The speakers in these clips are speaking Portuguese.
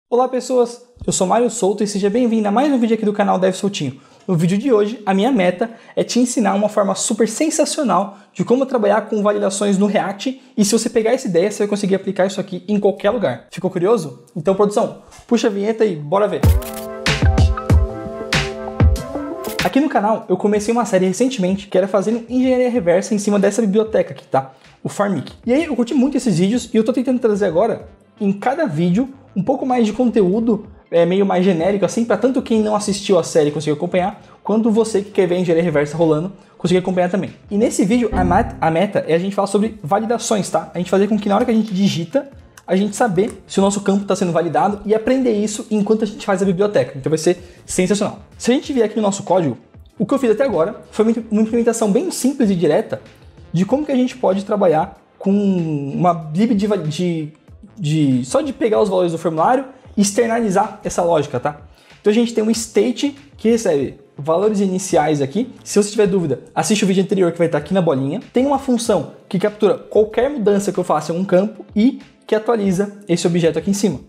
Olá pessoas, eu sou Mário Souto e seja bem-vindo a mais um vídeo aqui do canal Dev Soutinho. No vídeo de hoje, a minha meta é te ensinar uma forma super sensacional de como trabalhar com validações no React e se você pegar essa ideia, você vai conseguir aplicar isso aqui em qualquer lugar. Ficou curioso? Então, produção, puxa a vinheta e bora ver! Aqui no canal, eu comecei uma série recentemente que era fazendo engenharia reversa em cima dessa biblioteca aqui, tá? O Farmik. E aí, eu curti muito esses vídeos e eu tô tentando trazer agora, em cada vídeo, um pouco mais de conteúdo meio mais genérico, assim, para tanto quem não assistiu a série conseguir acompanhar, quanto você que quer ver a engenharia reversa rolando, conseguir acompanhar também. E nesse vídeo, a meta é a gente falar sobre validações, tá? A gente fazer com que na hora que a gente digita, a gente saber se o nosso campo está sendo validado e aprender isso enquanto a gente faz a biblioteca. Então vai ser sensacional. Se a gente vier aqui no nosso código, o que eu fiz até agora foi uma implementação bem simples e direta de como que a gente pode trabalhar com uma lib só de pegar os valores do formulário e externalizar essa lógica, tá? Então a gente tem um state que recebe valores iniciais aqui. Se você tiver dúvida, assiste o vídeo anterior que vai estar aqui na bolinha. Tem uma função que captura qualquer mudança que eu faça em um campo e que atualiza esse objeto aqui em cima.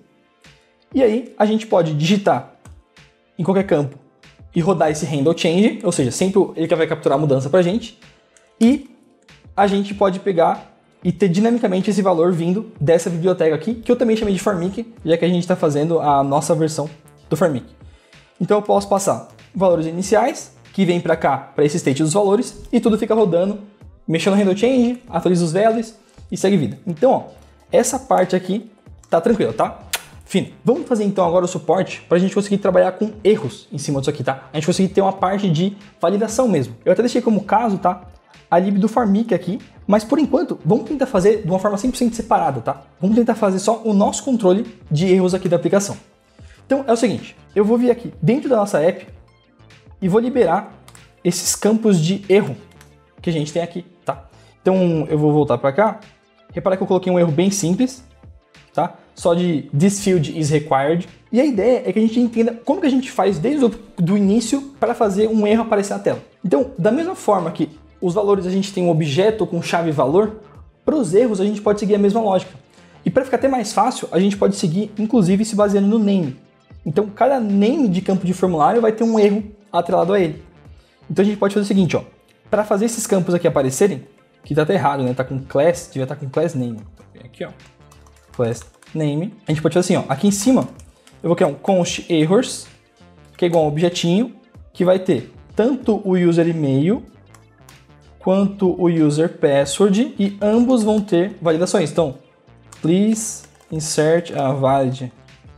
E aí a gente pode digitar em qualquer campo e rodar esse handle change, ou seja, sempre ele que vai capturar a mudança pra gente. E a gente pode pegar e ter dinamicamente esse valor vindo dessa biblioteca aqui, que eu também chamei de Farmik, já que a gente está fazendo a nossa versão do Farmik. Então eu posso passar valores iniciais, que vem para cá, para esse state dos valores, e tudo fica rodando, mexendo no handle change, atualiza os values e segue vida. Então, ó, essa parte aqui tá tranquila, tá? Fino. Vamos fazer então agora o suporte para a gente conseguir trabalhar com erros em cima disso aqui, tá? A gente conseguir ter uma parte de validação mesmo. Eu até deixei como caso, tá? A lib do Farmik aqui, mas por enquanto, vamos tentar fazer de uma forma 100% separada, tá? Vamos tentar fazer só o nosso controle de erros aqui da aplicação. Então é o seguinte, eu vou vir aqui dentro da nossa app e vou liberar esses campos de erro que a gente tem aqui, tá? Então eu vou voltar para cá, repara que eu coloquei um erro bem simples, tá? Só de this field is required. E a ideia é que a gente entenda como que a gente faz desde o início para fazer um erro aparecer na tela. Então, da mesma forma que os valores a gente tem um objeto com chave valor, para os erros a gente pode seguir a mesma lógica. E para ficar até mais fácil, a gente pode seguir, inclusive, se baseando no name. Então, cada name de campo de formulário vai ter um erro atrelado a ele. Então, a gente pode fazer o seguinte, ó. Para fazer esses campos aqui aparecerem, que tá até errado, né? Tá com class, devia estar com class name. Aqui, ó. Class name. A gente pode fazer assim, ó. Aqui em cima, eu vou criar um const errors, que é igual a um objetinho, que vai ter tanto o user e-mail quanto o user password, e ambos vão ter validações. Então, please insert a valid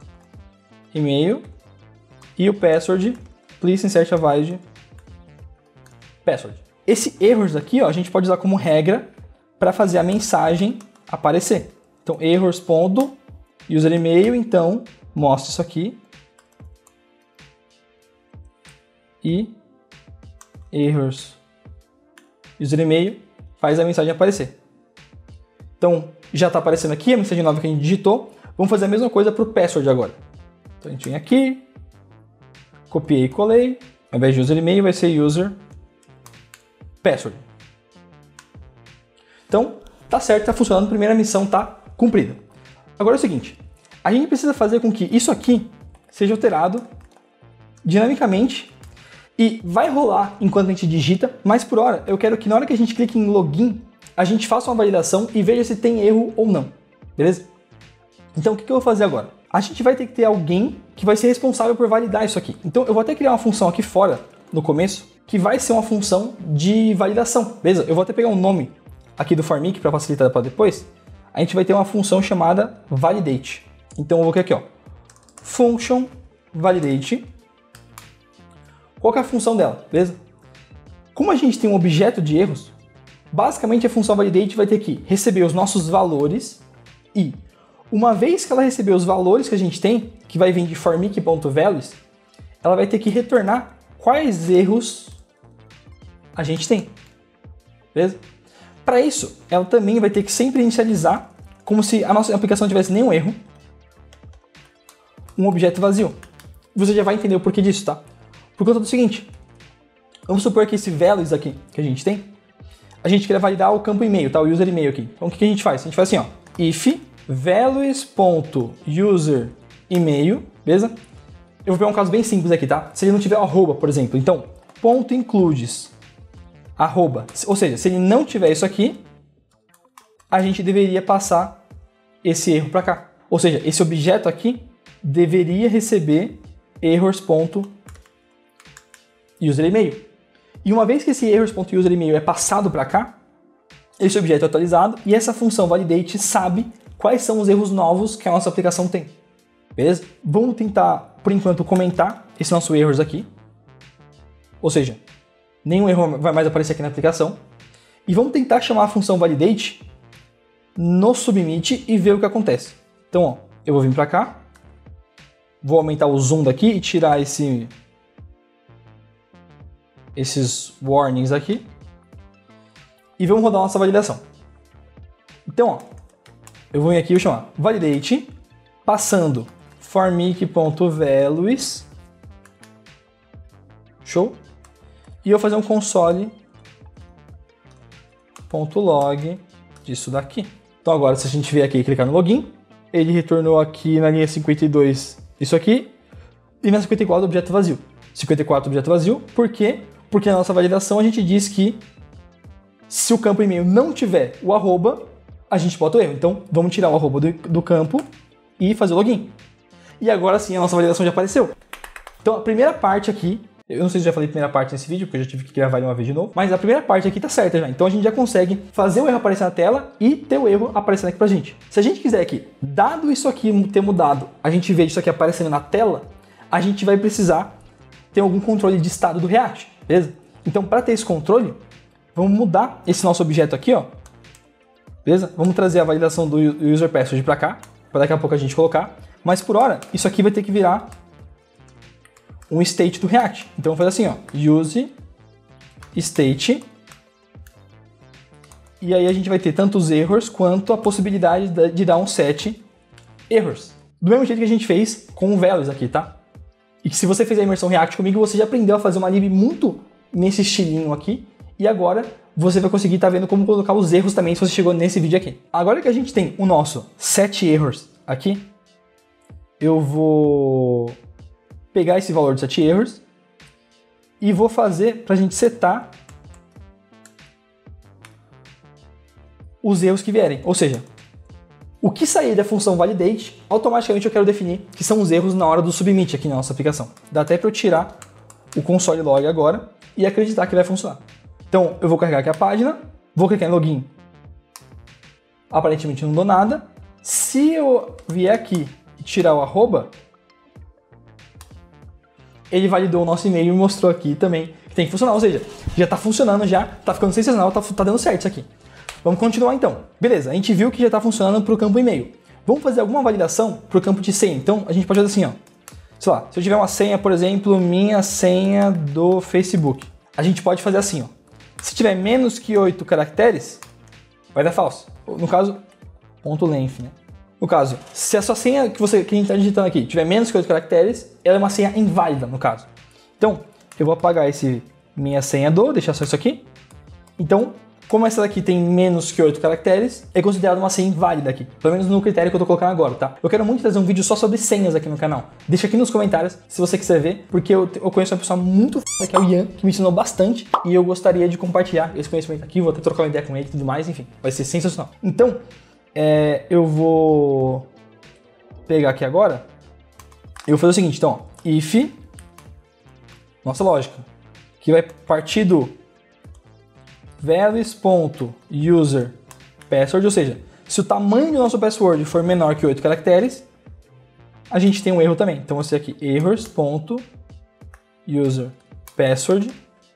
email e o password, please insert a valid password. Esse errors aqui, ó, a gente pode usar como regra para fazer a mensagem aparecer. Então, errors.user email, então, mostra isso aqui. E errors user e-mail faz a mensagem aparecer. Então, já está aparecendo aqui a mensagem nova que a gente digitou. Vamos fazer a mesma coisa para o password agora. Então, a gente vem aqui, copiei e colei. Ao invés de user e-mail, vai ser user password. Então, tá certo, tá funcionando. A primeira missão tá cumprida. Agora é o seguinte, a gente precisa fazer com que isso aqui seja alterado dinamicamente e vai rolar enquanto a gente digita, mas por hora eu quero que na hora que a gente clique em login, a gente faça uma validação e veja se tem erro ou não, beleza? Então o que eu vou fazer agora? A gente vai ter que ter alguém que vai ser responsável por validar isso aqui. Então eu vou até criar uma função aqui fora, no começo, que vai ser uma função de validação, beleza? Eu vou até pegar um nome aqui do Farmik para facilitar para depois. A gente vai ter uma função chamada validate. Então eu vou criar aqui, ó, function validate. Qual que é a função dela, beleza? Como a gente tem um objeto de erros, basicamente a função validate vai ter que receber os nossos valores e, uma vez que ela receber os valores que a gente tem, que vai vir de farmik.values, ela vai ter que retornar quais erros a gente tem, beleza? Para isso, ela também vai ter que sempre inicializar, como se a nossa aplicação não tivesse nenhum erro, um objeto vazio. Você já vai entender o porquê disso, tá? Por conta do seguinte, vamos supor que esse values aqui que a gente tem, a gente quer validar o campo e-mail, tá? O user e-mail aqui. Então o que a gente faz? A gente faz assim, ó, if values.user e-mail, beleza? Eu vou pegar um caso bem simples aqui, tá? Se ele não tiver o arroba, por exemplo, então, ponto includes, arroba, ou seja, se ele não tiver isso aqui, a gente deveria passar esse erro para cá. Ou seja, esse objeto aqui deveria receber errors.userEmail. E uma vez que esse errors.userEmail é passado para cá, esse objeto é atualizado e essa função validate sabe quais são os erros novos que a nossa aplicação tem. Beleza? Vamos tentar, por enquanto, comentar esse nosso erros aqui. Ou seja, nenhum erro vai mais aparecer aqui na aplicação. E vamos tentar chamar a função validate no submit e ver o que acontece. Então, ó, eu vou vir para cá, vou aumentar o zoom daqui e tirar esses warnings aqui e vamos rodar nossa validação. Então, ó, eu vou vir aqui e vou chamar validate passando formic.values, show, e eu vou fazer um console.log disso daqui. Então agora, se a gente vier aqui e clicar no login, ele retornou aqui na linha 52 isso aqui, e na 54 objeto vazio. 54 objeto vazio, por quê? Porque na nossa validação a gente diz que se o campo e-mail não tiver o arroba, a gente bota o erro. Então vamos tirar o arroba do campo e fazer o login. E agora sim a nossa validação já apareceu. Então a primeira parte aqui, eu não sei se eu já falei a primeira parte nesse vídeo, porque eu já tive que gravar ele uma vez de novo, mas a primeira parte aqui tá certa já. Então a gente já consegue fazer o erro aparecer na tela e ter o erro aparecendo aqui pra gente. Se a gente quiser aqui, dado isso aqui ter mudado, a gente vê isso aqui aparecendo na tela, a gente vai precisar ter algum controle de estado do React, beleza? Então para ter esse controle, vamos mudar esse nosso objeto aqui, ó. Beleza? Vamos trazer a validação do user password para cá, para daqui a pouco a gente colocar. Mas por hora, isso aqui vai ter que virar um state do React. Então vamos fazer assim, ó, use state. E aí a gente vai ter tanto os errors quanto a possibilidade de dar um set errors. Do mesmo jeito que a gente fez com o values aqui, tá? E que se você fez a imersão React comigo, você já aprendeu a fazer uma lib muito nesse estilinho aqui. E agora você vai conseguir estar vendo como colocar os erros também se você chegou nesse vídeo aqui. Agora que a gente tem o nosso set errors aqui, eu vou pegar esse valor de set errors e vou fazer para a gente setar os erros que vierem. Ou seja, o que sair da função validate, automaticamente eu quero definir que são os erros na hora do submit aqui na nossa aplicação. Dá até para eu tirar o console log agora e acreditar que vai funcionar. Então eu vou carregar aqui a página, vou clicar em login, aparentemente não dou nada. Se eu vier aqui e tirar o arroba, ele validou o nosso e-mail e mostrou aqui também que tem que funcionar, ou seja, já está funcionando, já está ficando sensacional, tá dando certo isso aqui. Vamos continuar então. Beleza, a gente viu que já está funcionando para o campo e-mail. Vamos fazer alguma validação para o campo de senha. Então a gente pode fazer assim, ó. Sei lá, se eu tiver uma senha, por exemplo, minha senha do Facebook, a gente pode fazer assim, ó. Se tiver menos que 8 caracteres, vai dar false. No caso, ponto .length, né? No caso, se a sua senha que a gente está digitando aqui tiver menos que 8 caracteres, ela é uma senha inválida, no caso. Então, eu vou apagar esse minha senha deixar só isso aqui. Então, como essa daqui tem menos que 8 caracteres, é considerado uma senha inválida aqui. Pelo menos no critério que eu tô colocando agora, tá? Eu quero muito trazer um vídeo só sobre senhas aqui no canal. Deixa aqui nos comentários se você quiser ver, porque eu conheço uma pessoa muito foda, que é o Ian, que me ensinou bastante, e eu gostaria de compartilhar esse conhecimento aqui, vou até trocar uma ideia com ele e tudo mais, enfim, vai ser sensacional. Então, eu vou pegar aqui agora, eu vou fazer o seguinte, então, ó, if, nossa lógica, que vai partir do values.userPassword, ou seja, se o tamanho do nosso password for menor que 8 caracteres, a gente tem um erro também. Então, você aqui, errors.userPassword.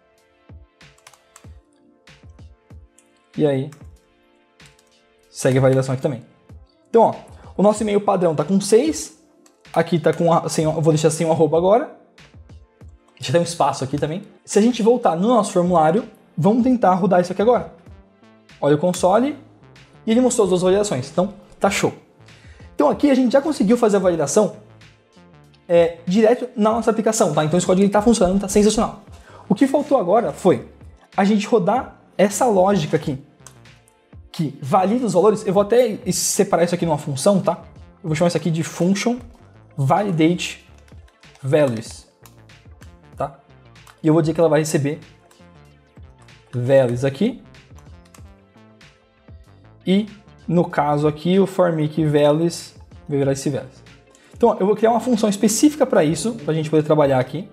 E aí, segue a validação aqui também. Então, ó, o nosso e-mail padrão está com 6. Aqui está com, eu vou deixar sem o arroba agora. Deixa até um espaço aqui também. Se a gente voltar no nosso formulário, vamos tentar rodar isso aqui agora. Olha o console e ele mostrou as duas validações, então tá show. Então aqui a gente já conseguiu fazer a validação direto na nossa aplicação, tá? Então esse código está funcionando, tá sensacional. O que faltou agora foi a gente rodar essa lógica aqui, que valida os valores. Eu vou até separar isso aqui numa função, tá? Eu vou chamar isso aqui de function validate values, tá? E eu vou dizer que ela vai receber values aqui. E no caso aqui, o formic values vai virar esse values. Então, ó, eu vou criar uma função específica para isso, para a gente poder trabalhar aqui.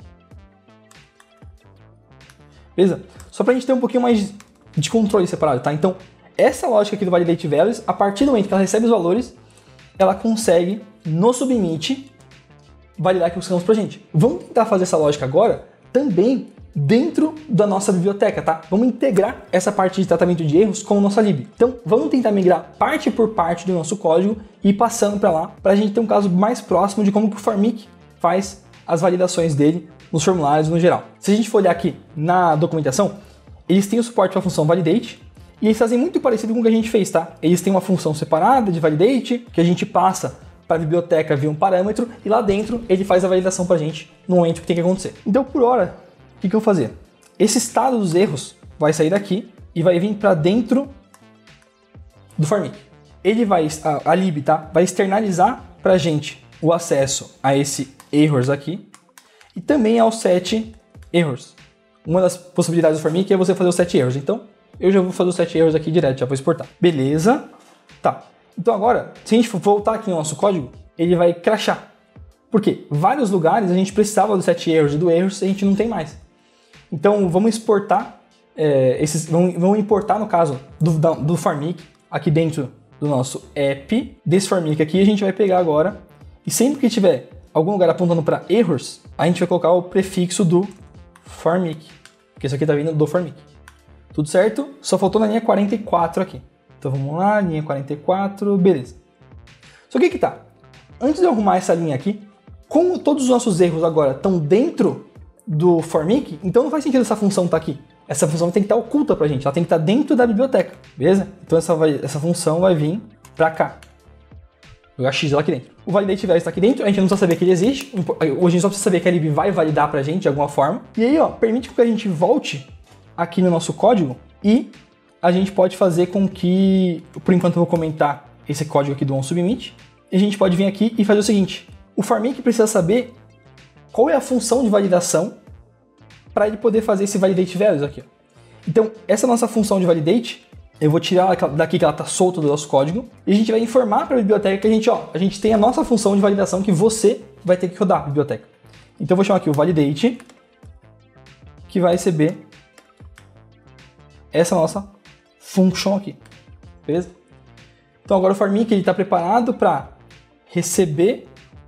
Beleza? Só para a gente ter um pouquinho mais de controle separado, tá? Então, essa lógica aqui do validate values, a partir do momento que ela recebe os valores, ela consegue, no submit, validar aqui os campos pra gente. Vamos tentar fazer essa lógica agora também dentro da nossa biblioteca, tá? Vamos integrar essa parte de tratamento de erros com a nossa lib. Então, vamos tentar migrar parte por parte do nosso código e ir passando para lá, para a gente ter um caso mais próximo de como que o formic faz as validações dele nos formulários no geral. Se a gente for olhar aqui na documentação, eles têm o suporte para a função validate, e eles fazem muito parecido com o que a gente fez, tá? Eles têm uma função separada de validate, que a gente passa para a biblioteca via um parâmetro, e lá dentro ele faz a validação para a gente no momento que tem que acontecer. Então, por hora, o que eu vou fazer? Esse estado dos erros vai sair daqui e vai vir para dentro do formic. Ele vai, a lib, tá? Vai externalizar para a gente o acesso a esse errors aqui e também ao set errors. Uma das possibilidades do formic é você fazer o set errors. Então, eu já vou fazer o set errors aqui direto, já vou exportar. Beleza? Tá. Então agora, se a gente for voltar aqui no nosso código, ele vai crashar. Por quê? Vários lugares a gente precisava do set errors e do errors e a gente não tem mais. Então vamos exportar, vamos importar no caso do formic aqui dentro do nosso app, desse formic aqui a gente vai pegar agora e sempre que tiver algum lugar apontando para errors, a gente vai colocar o prefixo do formic, porque isso aqui está vindo do formic. Tudo certo? Só faltou na linha 44 aqui. Então vamos lá, linha 44, beleza. Só que tá, antes de eu arrumar essa linha aqui, como todos os nossos erros agora estão dentro do formic, então não faz sentido essa função estar aqui. Essa função tem que estar oculta pra gente, ela tem que estar dentro da biblioteca, beleza? Então essa função vai vir pra cá. Vou jogar X lá aqui dentro. O validate values está aqui dentro, a gente não precisa saber que ele existe, hoje a gente só precisa saber que a lib vai validar pra gente de alguma forma. E aí, ó, permite que a gente volte aqui no nosso código e a gente pode fazer com que, por enquanto eu vou comentar esse código aqui do onSubmit, e a gente pode vir aqui e fazer o seguinte, o formic precisa saber qual é a função de validação para ele poder fazer esse validate values aqui. Então, essa nossa função de validate, eu vou tirar daqui que ela está solta do nosso código, e a gente vai informar para a biblioteca que a gente tem a nossa função de validação que você vai ter que rodar a biblioteca. Então eu vou chamar aqui o validate, que vai receber essa nossa function aqui, beleza? Então agora o formic está preparado para receber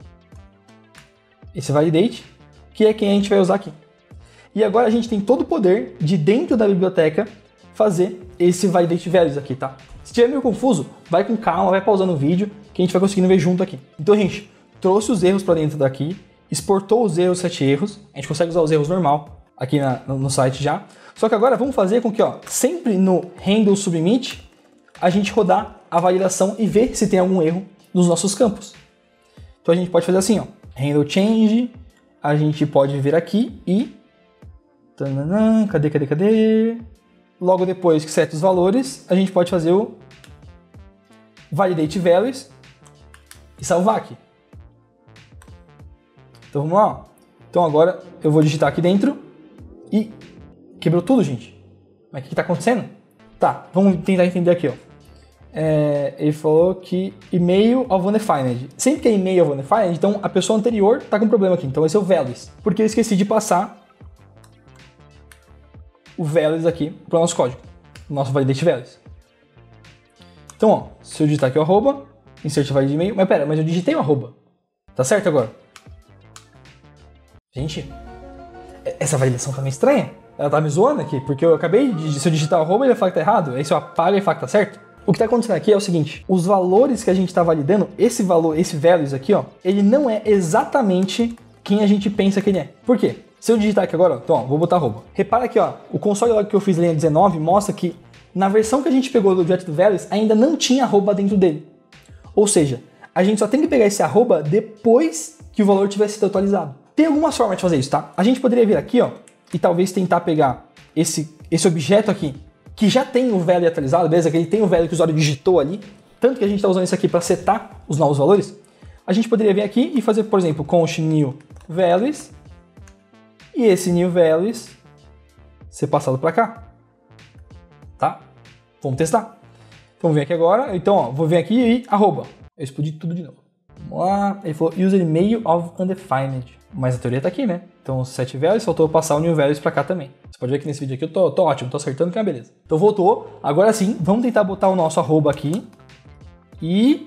esse validate, que é quem a gente vai usar aqui. E agora a gente tem todo o poder de dentro da biblioteca fazer esse validate values aqui, tá? Se estiver meio confuso, vai com calma, vai pausando o vídeo, que a gente vai conseguindo ver junto aqui. Então a gente trouxe os erros para dentro daqui, exportou os erros, 7 erros, a gente consegue usar os erros normal aqui no site já. Só que agora vamos fazer com que, ó, sempre no handle submit, a gente rodar a validação e ver se tem algum erro nos nossos campos. Então a gente pode fazer assim, ó, handle change, a gente pode vir aqui e... Cadê? Logo depois que seta os valores, a gente pode fazer o validate values e salvar aqui. Então vamos lá, ó. Então agora eu vou digitar aqui dentro e quebrou tudo, gente. Mas o que está acontecendo? Tá, vamos tentar entender aqui, ó. Ele falou que e-mail of undefined. Sempre que é e-mail of undefined, então a pessoa anterior está com problema aqui. Então esse é o values. Porque eu esqueci de passar o values aqui para o nosso código. O nosso validate values. Então, ó, se eu digitar aqui o arroba, insert validate e-mail. Mas pera, mas eu digitei o arroba. Tá certo agora? Gente, essa validação tá meio estranha. Ela tá me zoando aqui, porque eu acabei de, se eu digitar o arroba, ele vai falar que tá errado. Aí se eu apago, ele fala que tá certo. O que tá acontecendo aqui é o seguinte, os valores que a gente tá validando, esse valor, esse values aqui, ó, ele não é exatamente quem a gente pensa que ele é. Por quê? Se eu digitar aqui agora, ó, então, ó, vou botar arroba. Repara aqui, ó, o console log que eu fiz na linha 19 mostra que na versão que a gente pegou do object values, ainda não tinha arroba dentro dele. Ou seja, a gente só tem que pegar esse arroba depois que o valor tivesse sido atualizado. Tem algumas formas de fazer isso, tá? A gente poderia vir aqui, ó, e talvez tentar pegar esse objeto aqui, que já tem o value atualizado, beleza? Que ele tem o value que o usuário digitou ali, tanto que a gente está usando isso aqui para setar os novos valores. a gente poderia vir aqui e fazer, por exemplo, const new values, e esse new values ser passado para cá, tá? Vamos testar. Então, vamos vir aqui agora, então, ó, vou vir aqui e arroba. Eu explodi tudo de novo. Vamos lá, ele falou user email of undefined, mas a teoria tá aqui, né? Então, set values, faltou passar o new values para cá também. Você pode ver que nesse vídeo aqui eu tô ótimo, tô acertando, que é uma beleza. Então, voltou. Agora sim, vamos tentar botar o nosso arroba aqui e...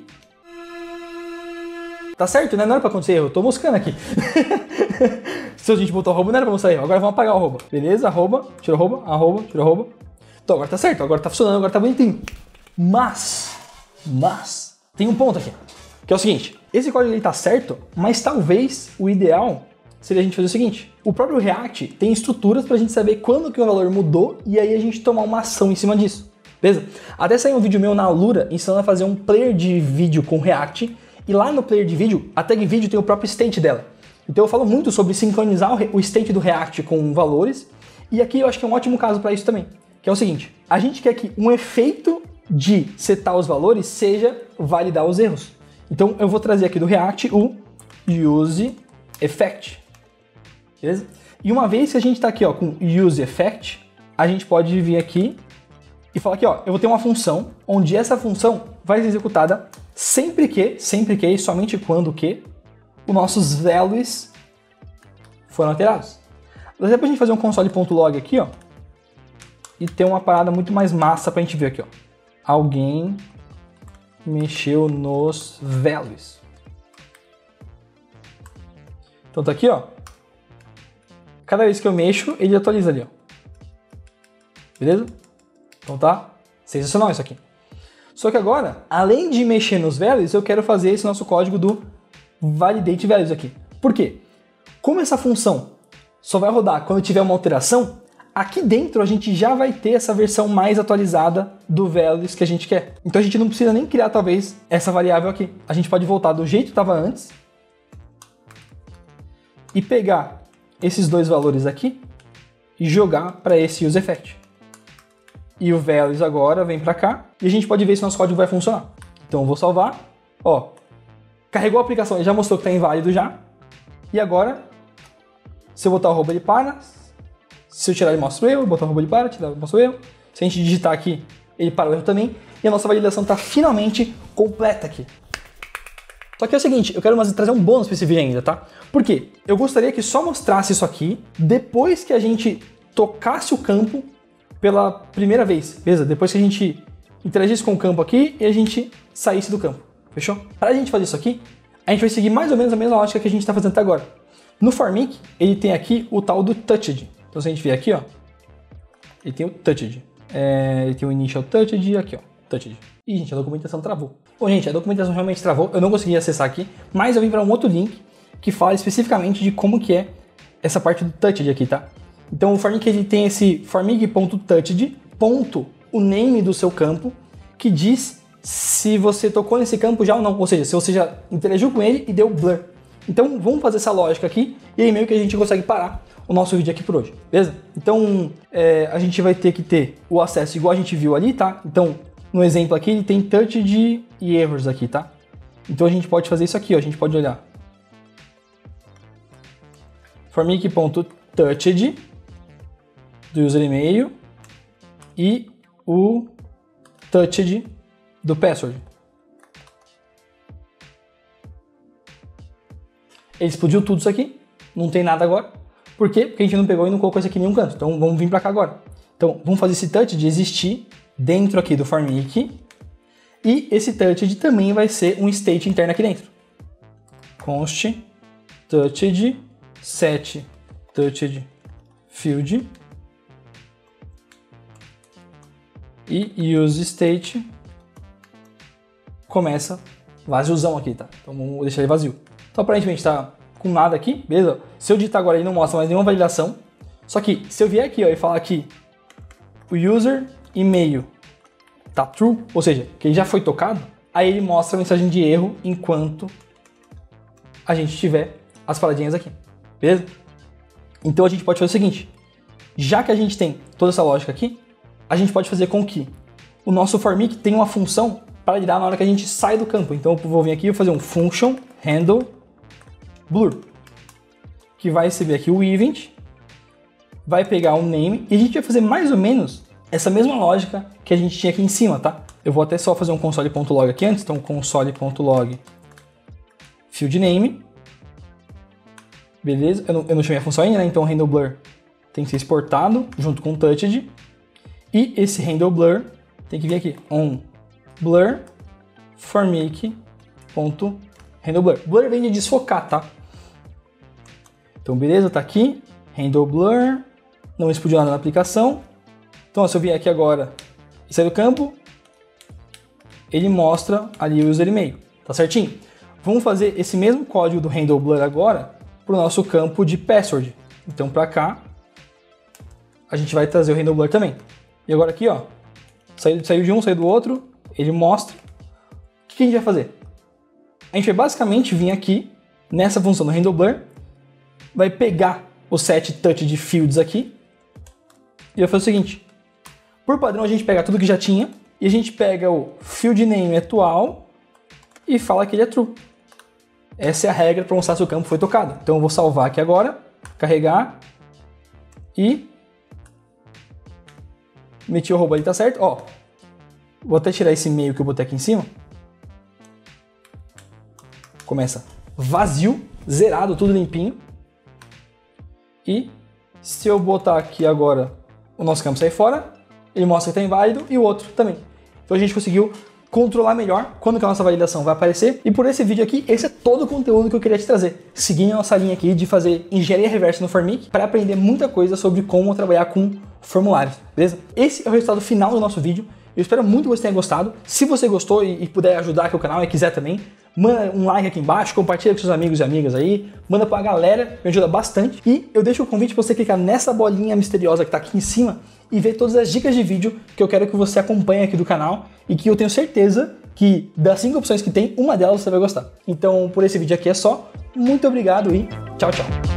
Tá certo, né? Não era pra acontecer erro, eu tô moscando aqui. Se a gente botou arroba, não era pra mostrar erro. Agora vamos apagar o arroba. Beleza, arroba, tira arroba, tira arroba. Então agora tá certo, agora tá funcionando, agora tá bonitinho. Mas, tem um ponto aqui, que é o seguinte. Esse código ele tá certo, mas talvez o ideal seria a gente fazer o seguinte. O próprio React tem estruturas pra gente saber quando que o valor mudou e aí a gente tomar uma ação em cima disso. Beleza? Até saiu um vídeo meu na Alura ensinando a fazer um player de vídeo com React. E lá no player de vídeo, a tag vídeo tem o próprio state dela. Então eu falo muito sobre sincronizar o state do React com valores. E aqui eu acho que é um ótimo caso para isso também. Que é o seguinte, a gente quer que um efeito de setar os valores seja validar os erros. Então eu vou trazer aqui do React o useEffect. Beleza? E uma vez que a gente está aqui ó, com useEffect, a gente pode vir aqui e falar aqui, ó, eu vou ter uma função onde essa função vai ser executada sempre que e somente quando que os nossos values foram alterados. Dá até pra gente fazer um console.log aqui, ó, e ter uma parada muito mais massa pra gente ver aqui, ó. Alguém mexeu nos values. Então tá aqui, ó. Cada vez que eu mexo, ele atualiza ali, ó. Beleza? Então tá sensacional isso aqui. Só que agora, além de mexer nos values, eu quero fazer esse nosso código do validate values aqui. Por quê? Como essa função só vai rodar quando tiver uma alteração, aqui dentro a gente já vai ter essa versão mais atualizada do values que a gente quer. Então a gente não precisa nem criar, talvez, essa variável aqui. A gente pode voltar do jeito que estava antes e pegar esses dois valores aqui e jogar para esse useEffect. E o values agora vem para cá e a gente pode ver se nosso código vai funcionar. Então eu vou salvar, ó, carregou a aplicação, ele já mostrou que está inválido já. E agora, se eu botar o arroba ele para, se eu tirar ele mostra o erro, botar o arroba ele para, tirar ele mostra o erro. Se a gente digitar aqui, ele para o erro também. E a nossa validação está finalmente completa aqui. Só que é o seguinte, eu quero trazer um bônus para esse vídeo ainda, tá? Por quê? Eu gostaria que só mostrasse isso aqui depois que a gente tocasse o campo pela primeira vez, beleza? Depois que a gente interagisse com o campo aqui e a gente saísse do campo, fechou? Para a gente fazer isso aqui, a gente vai seguir mais ou menos a mesma lógica que a gente está fazendo até agora. No Formic, ele tem aqui o tal do touched. Então se a gente vier aqui, ó, ele tem o touched. Ele tem o initial touched aqui, ó, touched. Ih, gente, a documentação travou. Bom, gente, a documentação realmente travou, eu não consegui acessar aqui, mas eu vim para um outro link que fala especificamente de como que é essa parte do touched aqui, tá? Então o Formic ele tem esse formic.touched, ponto, o name do seu campo, que diz se você tocou nesse campo já ou não, ou seja, se você já interagiu com ele e deu blur. Então vamos fazer essa lógica aqui e aí meio que a gente consegue parar o nosso vídeo aqui por hoje, beleza? Então a gente vai ter que ter o acesso igual a gente viu ali, tá? Então no exemplo aqui ele tem touched e errors aqui, tá? Então a gente pode fazer isso aqui, ó, a gente pode olhar formic.touched do user e-mail e o touched do password. Ele explodiu tudo isso aqui, não tem nada agora. Por quê? Porque a gente não pegou e não colocou isso aqui em nenhum canto. Então vamos vir para cá agora. Então vamos fazer esse touched existir dentro aqui do Formic e esse touched também vai ser um state interno aqui dentro. Const touched set touched field e use state começa vaziozão aqui, tá? Então vamos deixar ele vazio. Então aparentemente tá com nada aqui, beleza? Se eu digitar agora ele não mostra mais nenhuma validação. Só que se eu vier aqui ó, e falar que o user e-mail tá true, ou seja, que ele já foi tocado, aí ele mostra a mensagem de erro enquanto a gente tiver as paradinhas aqui, beleza? Então a gente pode fazer o seguinte, já que a gente tem toda essa lógica aqui, a gente pode fazer com que o nosso Formic tenha uma função para de dar na hora que a gente sai do campo. Então eu vou vir aqui e fazer um function handle blur, que vai receber aqui o event, vai pegar o name e a gente vai fazer mais ou menos essa mesma lógica que a gente tinha aqui em cima, tá? Eu vou até só fazer um console.log aqui antes, então console.log field name, beleza? Eu não chamei a função ainda, né? Então o handle blur tem que ser exportado junto com o touched, e esse handle blur tem que vir aqui on blur formake.handle blur. Blur vem de desfocar, tá? Então beleza, tá aqui, handle blur, não explodiu nada na aplicação. Então ó, se eu vier aqui agora e sair do campo, ele mostra ali o user e-mail, tá certinho? Vamos fazer esse mesmo código do handle blur agora para o nosso campo de password. Então para cá, a gente vai trazer o handle blur também. E agora aqui, ó, saiu de um, saiu do outro, ele mostra. O que a gente vai fazer? A gente vai basicamente vir aqui, nessa função do handle blur, vai pegar o set touch de fields aqui, e vai fazer o seguinte. Por padrão, a gente pega tudo que já tinha, e a gente pega o field name atual e fala que ele é true. Essa é a regra para mostrar se o campo foi tocado. Então eu vou salvar aqui agora, carregar e meti o arroba ali, tá certo? Ó, vou até tirar esse e-mail que eu botei aqui em cima. Começa vazio, zerado, tudo limpinho. E se eu botar aqui agora o nosso campo sair fora, ele mostra que está inválido e o outro também. Então a gente conseguiu controlar melhor quando que a nossa validação vai aparecer. E por esse vídeo aqui, esse é todo o conteúdo que eu queria te trazer. Seguindo a nossa linha aqui de fazer engenharia reversa no Formik para aprender muita coisa sobre como trabalhar com formulários, beleza? Esse é o resultado final do nosso vídeo. Eu espero muito que você tenha gostado. Se você gostou e puder ajudar aqui o canal e quiser também, manda um like aqui embaixo, compartilha com seus amigos e amigas aí, manda pra galera, me ajuda bastante. E eu deixo o convite para você clicar nessa bolinha misteriosa que tá aqui em cima e ver todas as dicas de vídeo que eu quero que você acompanhe aqui do canal e que eu tenho certeza que das 5 opções que tem, uma delas você vai gostar. Então, por esse vídeo aqui é só. Muito obrigado e tchau, tchau.